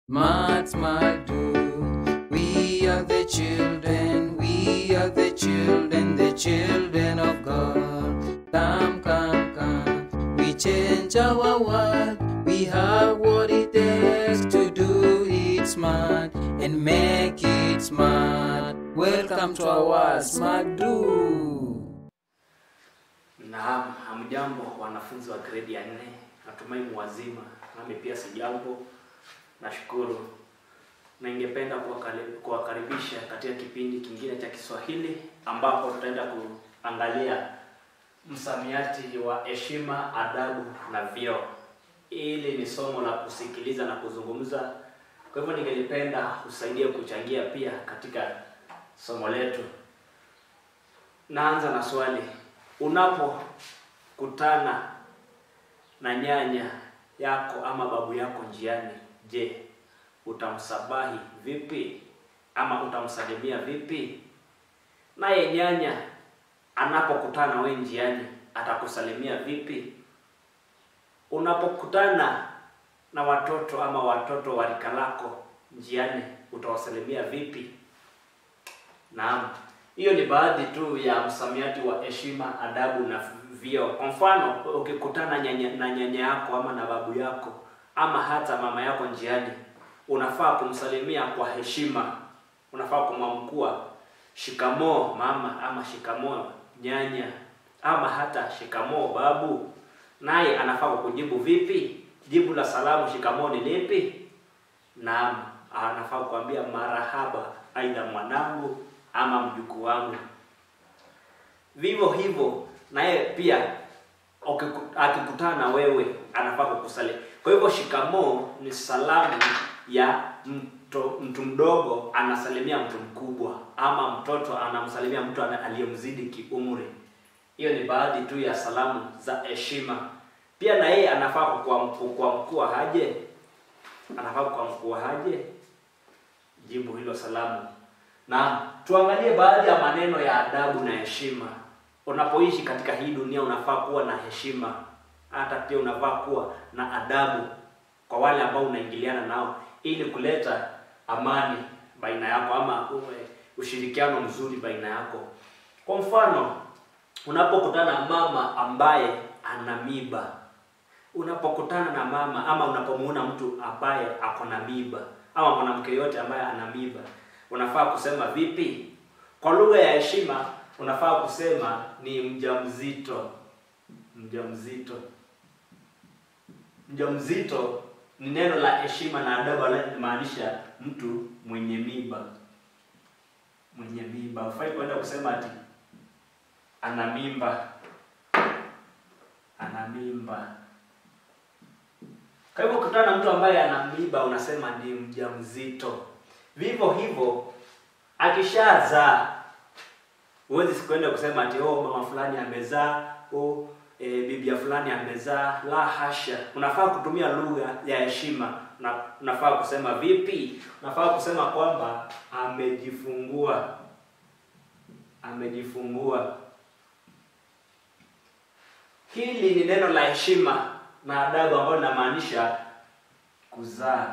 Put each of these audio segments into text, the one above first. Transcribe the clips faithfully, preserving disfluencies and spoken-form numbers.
Smart, smart, do. We are the children, we are the children, the children of God. Come, come, come. We change our world. We have what it takes to do it smart and make it smart. Welcome to our Smart Do. Naam, hamjambo wanafunzi wa grade ya nne. Natumai mwazima. Nami pia sijambo. Nashukuru. Na ningependa kuwakaribisha katika kipindi kingine cha Kiswahili ambapo tutaenda kuangalia msamiati wa heshima, adabu na vyeo. Hili ni somo la kusikiliza na kuzungumza. Kwa hivyo ningelipenda kusaidia kuchangia pia katika somo letu. Naanza na swali. Unapokutana na nyanya yako ama babu yako njiani, je, utamsabahi vipi ama utamsalimia vipi? Naye nyanya anapokutana wewe njiani atakusalimia vipi? Unapokutana na watoto ama watoto wa rika lako njiani utawasalimia vipi? Naam, hiyo ni baadhi tu ya msamiati wa heshima, adabu na vyeo. Kwa mfano, ukikutana nyanya, na nyanya yako ama na babu yako ama hata mama yako njiani, unafaa kumsalimia kwa heshima. Unafaa kumwamkua shikamoo mama ama shikamoo nyanya ama hata shikamoo babu. Naye anafaa kukujibu vipi? Jibu la salamu shikamoo ni lipi? Naam, anafaa kukwambia marahaba, aidha mwanangu ama mjukuu wangu. Vivyo hivyo naye pia akikutana na wewe anafaa kukusalimia. Kwa hivyo shikamoo ni salamu ya mtu, mtu mdogo anasalimia mtu mkubwa ama mtoto anamsalimia mtu aliyemzidi kiumri. Hiyo ni baadhi tu ya salamu za heshima. Pia na yeye anafaa kukuamkua haje? Anafaa kukuamkua haje? Jibu hilo salamu. Na tuangalie baadhi ya maneno ya adabu na heshima. Unapoishi katika hii dunia unafaa kuwa na heshima. Hata pia unafaa kuwa na adabu kwa wale ambao unaingiliana nao ili kuleta amani baina yako ama ushirikiano mzuri baina yako. Kwa mfano, unapokutana na mama ambaye ana mimba. Unapokutana na mama ama unapomuona mtu ambaye ako na mimba ama mwanamke yote ambaye ana mimba, unafaa kusema vipi? Kwa lugha ya heshima unafaa kusema ni mjamzito. Mjamzito. Mjamzito ni neno la heshima na adabu linamaanisha mtu mwenye mimba. Mwenye mimba. Hufai kwenda kusema ati ana mimba. Ana mimba. Kwa hivyo ukutana na mtu ambaye ana mimba unasema ni mjamzito. Vivyo hivyo akishazaa huwezi kwenda kusema ati oh mama fulani amezaa, oh e, bibi fulani amezaa. La hasha. Unafaa kutumia lugha ya heshima. Na unafaa kusema vipi? Unafaa kusema kwamba amejifungua. Amejifungua. Hili ni neno la heshima na adabu ambalo linamaanisha kuzaa.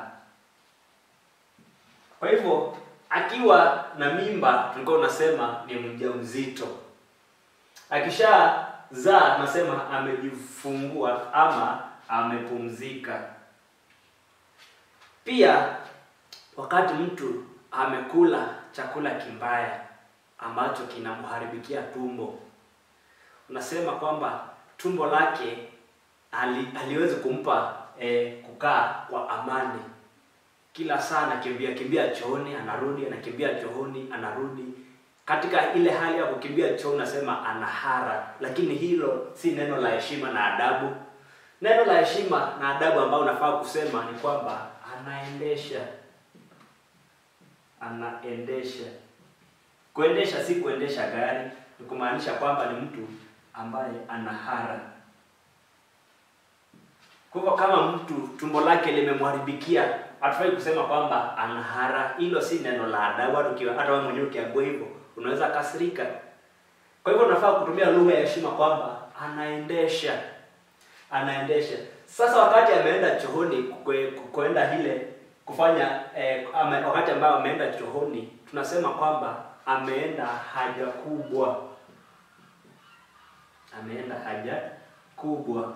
Kwa hivyo akiwa na mimba tulikuwa unasema ni mjamzito. Akishazaa tunasema amejifungua ama amepumzika. Pia wakati mtu amekula chakula kimbaya ambacho kinamharibikia tumbo, unasema kwamba tumbo lake ali, aliwezi kumpa eh, kukaa kwa amani. Kila saa anakimbia kimbia chooni, anarudi, anakimbia chooni, anarudi. Katika ile hali ya kukimbia chooni unasema anahara, lakini hilo si neno la heshima na adabu. Neno la heshima na adabu ambao unafaa kusema ni kwamba anaendesha. Anaendesha. Kuendesha si kuendesha gari, ni kumaanisha kwamba ni mtu ambaye anahara. Kwa hivyo kama mtu tumbo lake limemharibikia, hatufai kusema kwamba anahara. Hilo si neno la adabu. Hata wewe mwenyewe ukiambiwa hivyo unaweza kasirika. Kwa hivyo unafaa kutumia lugha ya heshima kwamba anaendesha. Anaendesha. Sasa wakati ameenda chooni kwenda ile kufanya eh, ame, wakati ambao ameenda chooni, tunasema kwamba ameenda haja kubwa. Ameenda haja kubwa.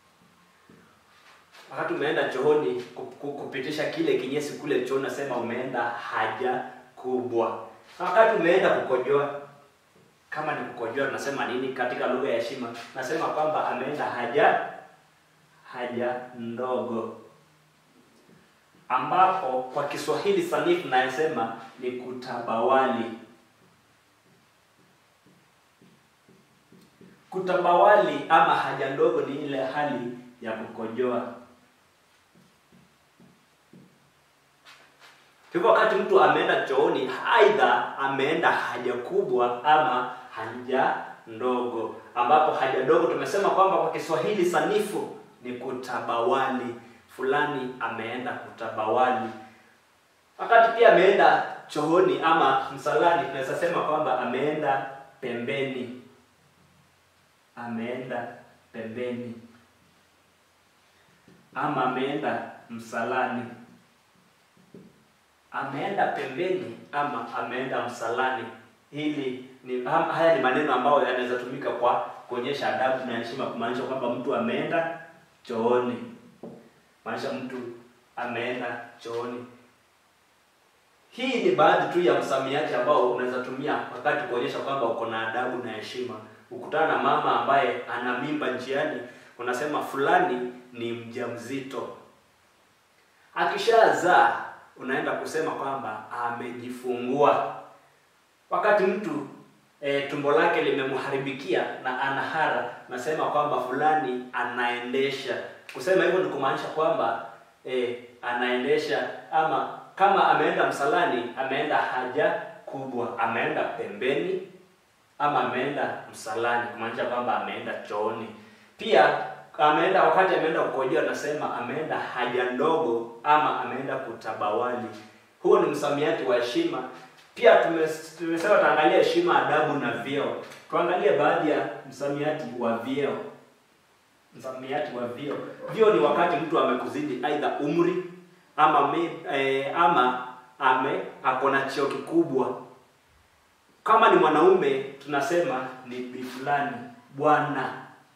Wakati umeenda chooni kupitisha kile kinyesi kule chooni, nasema umeenda haja kubwa. Wakati umeenda kukojoa, kama ni kukojoa tunasema nini katika lugha ya heshima? Nasema kwamba ameenda haja haja ndogo, ambapo kwa Kiswahili sanifu nasema ni kutabawali. Kutabawali ama haja ndogo ni ile hali ya kukojoa. Hivyo wakati mtu ameenda chooni, aidha ameenda haja kubwa ama haja ndogo, ambapo haja ndogo tumesema kwamba kwa Kiswahili sanifu ni kutabawali. Fulani ameenda kutabawali. Wakati pia ameenda chooni ama msalani, tunaweza sema kwamba ameenda pembeni. Ameenda pembeni ama ameenda msalani. Ameenda pembeni ama ameenda msalani. Hili ni haya ni maneno ambayo yanaweza tumika kwa kuonyesha adabu na heshima, kumaanisha kwamba mtu ameenda chooni. Maanisha mtu ameenda chooni. Hii ni baadhi tu ya msamiati ambao unaweza tumia wakati kuonyesha kwamba uko na adabu na heshima. Ukutana na mama ambaye ana mimba njiani, unasema fulani ni mjamzito. Akishazaa unaenda kusema kwamba amejifungua. Wakati mtu e, tumbo lake limemharibikia na anahara, nasema kwamba fulani anaendesha. Kusema hivyo ni kumaanisha kwamba e, anaendesha. Ama kama ameenda msalani, ameenda haja kubwa, ameenda pembeni ama ameenda msalani, kumaanisha kwamba ameenda chooni. Pia ameenda wakati ameenda kukojoa, nasema ameenda haja ndogo ama ameenda kutabawali. Huo ni msamiati wa heshima. Pia tumesema tuangalie heshima, adabu na vyeo. Tuangalie baadhi ya msamiati wa vyeo. Msamiati wa vyeo. Vyeo ni wakati mtu amekuzidi aidha umri ama me, eh, ama ame akona cheo kikubwa. Kama ni mwanaume tunasema ni bi fulani, bwana.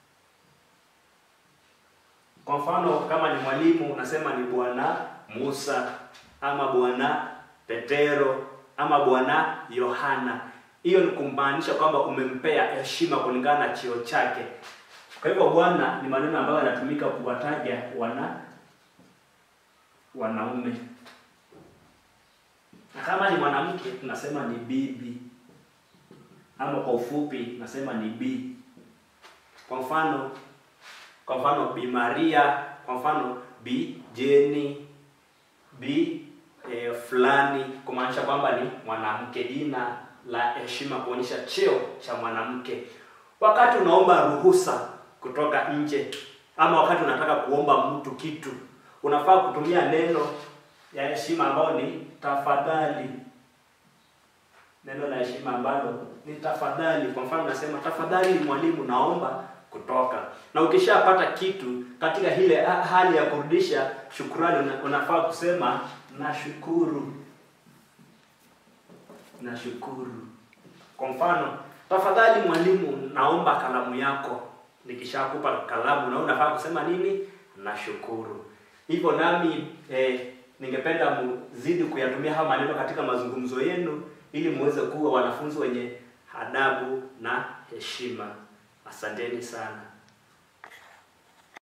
Kwa mfano kama ni mwalimu unasema ni bwana Musa ama bwana Petero ama bwana Yohana. Hiyo ni kumaanisha kwamba umempea heshima kulingana na cheo chake. Kwa hivyo bwana ni maneno ambayo yanatumika kuwataja wana wanaume. Na kama ni mwanamke tunasema ni bibi, ama kwa ufupi nasema ni bi. Kwa mfano kwa mfano Bi Maria, kwa mfano Bi Jenny, Bi e, fulani, kumaanisha kwamba ni mwanamke, jina la heshima kuonyesha cheo cha mwanamke. Wakati unaomba ruhusa kutoka nje ama wakati unataka kuomba mtu kitu, unafaa kutumia neno ya heshima ambalo ni tafadhali. Neno la heshima ambalo ni tafadhali. Kwa mfano nasema tafadhali mwalimu, naomba kutoka. Na ukishapata kitu katika ile hali ya kurudisha shukrani, unafaa kusema nashukuru. Nashukuru. Kwa mfano tafadhali mwalimu, naomba kalamu yako. Nikishakupa kalamu na unafaa kusema nini? Nashukuru. Hivyo nami eh, ningependa mzidi kuyatumia haya maneno katika mazungumzo yenu ili muweze kuwa wanafunzi wenye adabu na heshima. Asanteni sana.